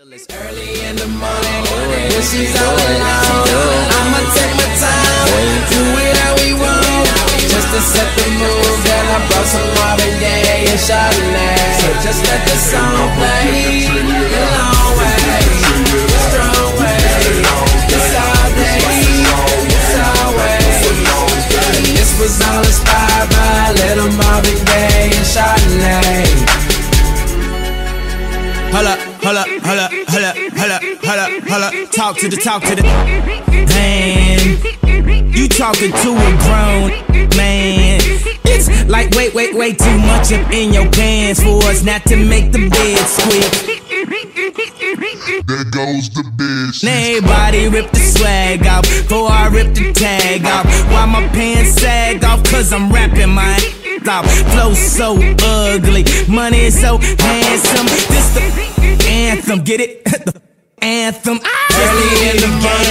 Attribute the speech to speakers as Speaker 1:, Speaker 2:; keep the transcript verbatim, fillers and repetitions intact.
Speaker 1: It's early in the morning, when she's all alone. I'ma take my time, do it how we want. Just to set the mood, girl, I brought some Marvin, Gaye, and Chardonnay. So just let the song play, the long way, the strong way. It's all day, it's always. This was all inspired by little Marvin, Gaye, and Chardonnay.
Speaker 2: Holla, holla, holla, holla, holla, holla, holla. Talk to the, talk to the man. You talking to a grown man. It's like wait, wait, wait, too much up in your pants for us not to make the bed squeak.
Speaker 3: There goes the bitch.
Speaker 2: Everybody rip the swag off before I rip the tag off. Why my pants sag off? Cause I'm rapping my ass off. Flow so ugly, money so handsome. This the anthem, get it? The anthem. Ah!
Speaker 1: Early in the morning,